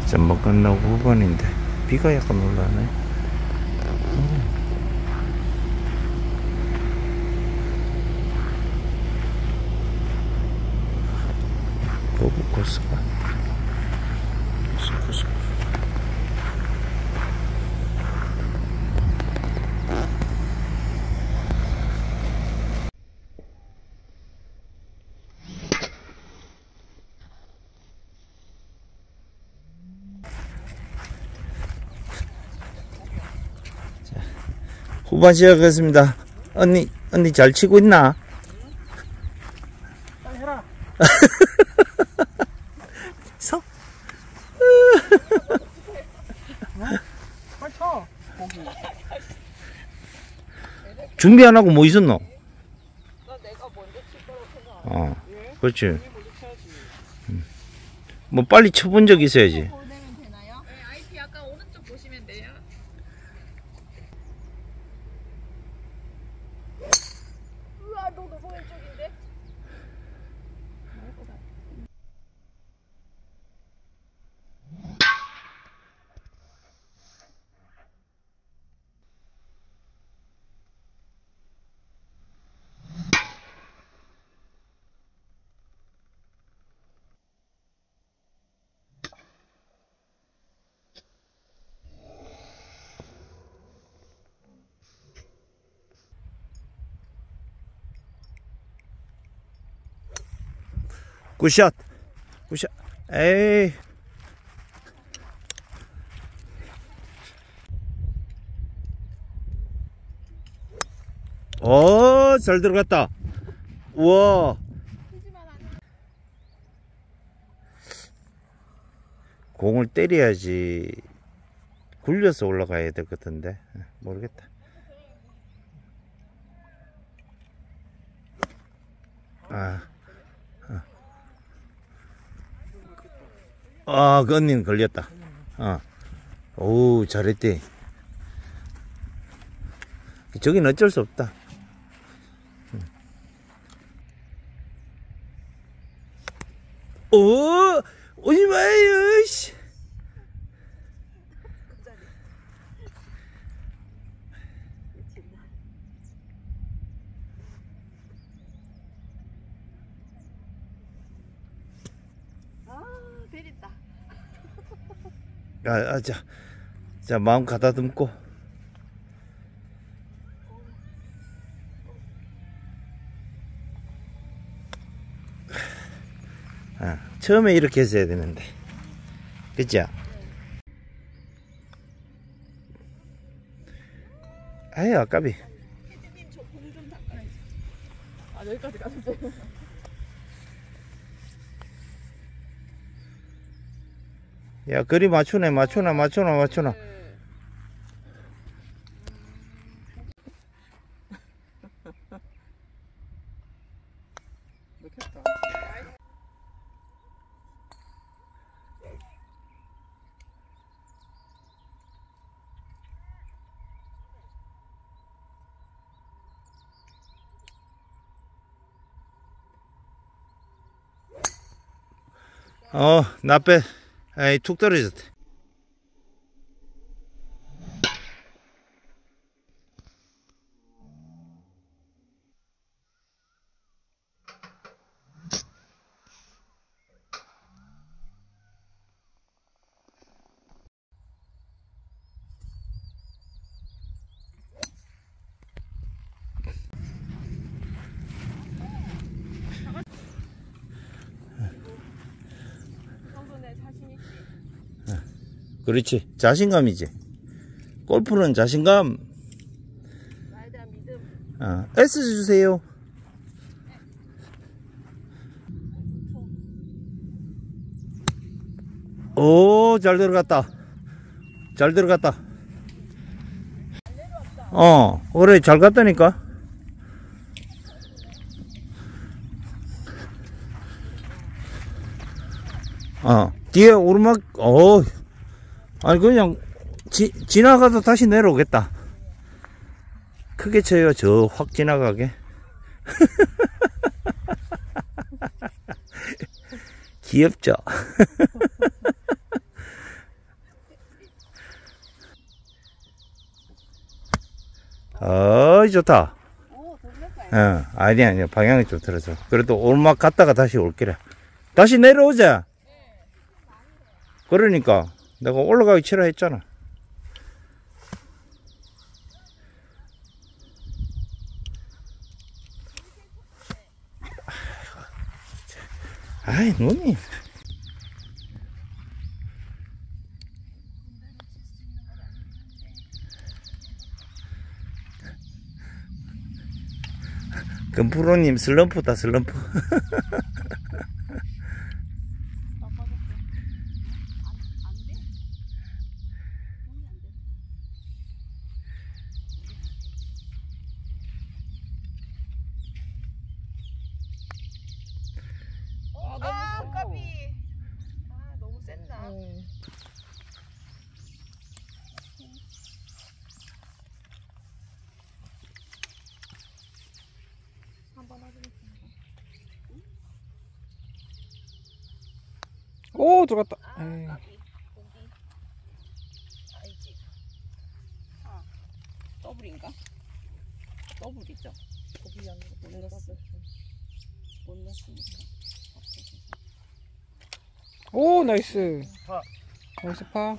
전반 끝나고 후반인데 비가 약간 올라네. 고부 코스가 후반 시작하겠습니다. 언니 잘 치고 있나? 빨리 해라. 서? 빨리 쳐. 거기. 준비 안 하고 뭐 있었노? 나 내가 먼저 칠 거라고 생각. 그렇지. 먼저 쳐야지. 뭐 빨리 쳐본 적 있어야지. 보내면 되나요? 네, IP 약간 오른쪽 보시면 돼요. 우와, 너 너무 왼쪽인데? 굿샷. 굿샷. 에이. 잘 들어갔다. 우와. 공을 때려야지 굴려서 올라가야 될 것 같은데 모르겠다. 그 언니는 걸렸다. 오, 잘했대. 저긴 어쩔 수 없다. 오지 마요, 씨. 베렸다. 자, 마음 가다듬고. 처음에 이렇게 했어야 되는데. 그죠? 아유, 아까비. 피디님 저 공 좀 닦아야지. 여기까지 가는데. 야, 거리 맞추네. 넣겠다. 나빼. 에이, 툭 떨어졌다. 그렇지. 자신감이지. 골프는 자신감. 나에 대한 믿음. S 주세요. 오, 잘 들어갔다. 그래, 잘 갔다니까. 뒤에 오르막, 아니, 그냥, 지나가서 다시 내려오겠다. 크게 쳐요, 확 지나가게. 귀엽죠? 어이, 좋다. 오, 돌렸다. 아니야. 방향이 좀 틀어져. 그래도 오르막 갔다가 다시 올게래. 다시 내려오자. 그러니까. 내가 올라가기 싫어 했잖아. 아이, 눈이. 금프로님 슬럼프다, 슬럼프. 아, 까비. 아, 너무 센다. 한번 하겠습니다. 오, 들어갔다. 아, 에이. 까비. 고기. 아니지. 아, 더블인가? 더블이죠. 고기 양못 넣었어. 못 넣었으니까. 오, 나이스. 나이스 파.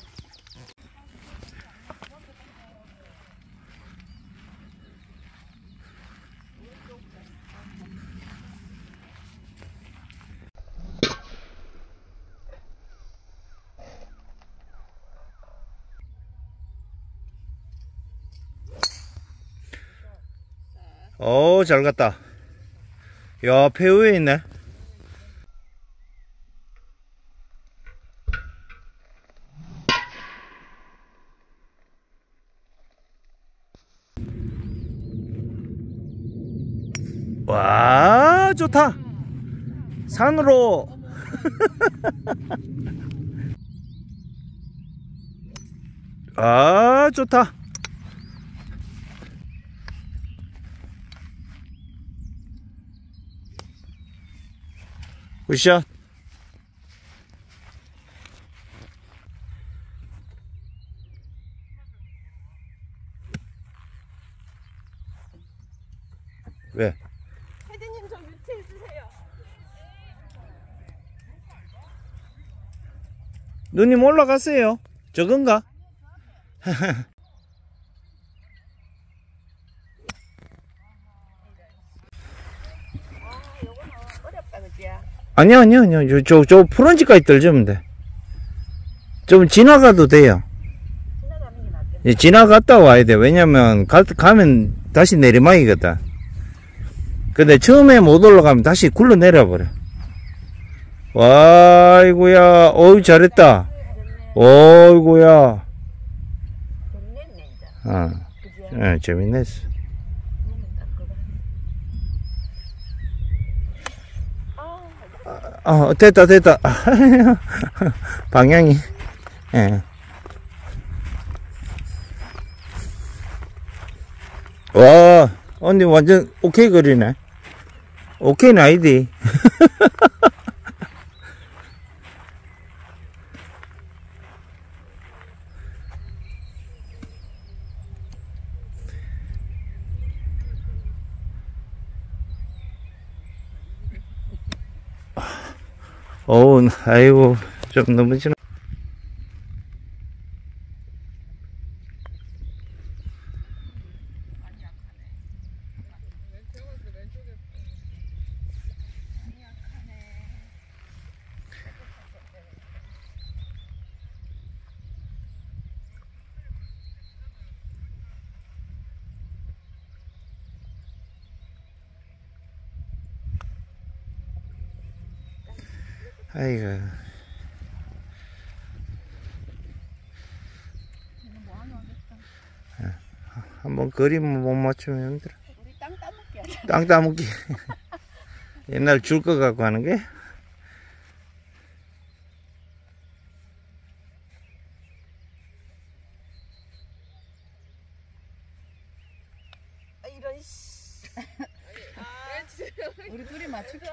잘 갔다. 야, 페어웨이 있네. 와, 좋다. 산으로. 아, 좋다. 굿샷. 왜? 혜진님 저 뮤트 해주세요. 누님 올라갔어요. 저건가? 어렵다, 그지야? 아니야. 저 프런지까지 떨주면 돼. 좀 지나가도 돼요. 지나가는 게 낫겠다. 예, 지나갔다 와야 돼. 왜냐면 가면 다시 내리막이거든. 근데 처음에 못 올라가면 다시 굴러 내려버려. 와, 아이고야. 어이, 잘했다. 어이고야. 재밌네, 이제. 예, 재밌냈어. 됐다. 방향이. 예. 와, 언니 완전 오케이 거리네. 오케이는 아니디. 어우, 아이고, 좀 너무 지나. 아이고. 한번 그림을 못 맞추면 힘들어. 우리 땅 따먹기 하자. 땅 따먹기. 옛날 줄 거 갖고 하는 게? 아, 이런 씨. 우리 둘이 맞출게.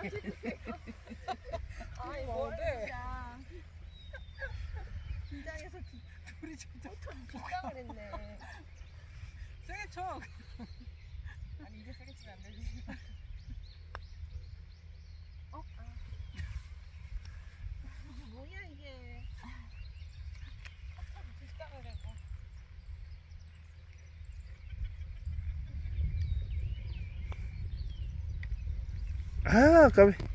아, 이거 네. 긴장해서 둘이 진짜 긴장을 했네. 세게 쳐. 아니 이제 세게 치면 안 되지. 뭐야 이게. 뒷땅을 내고. 아, 까비.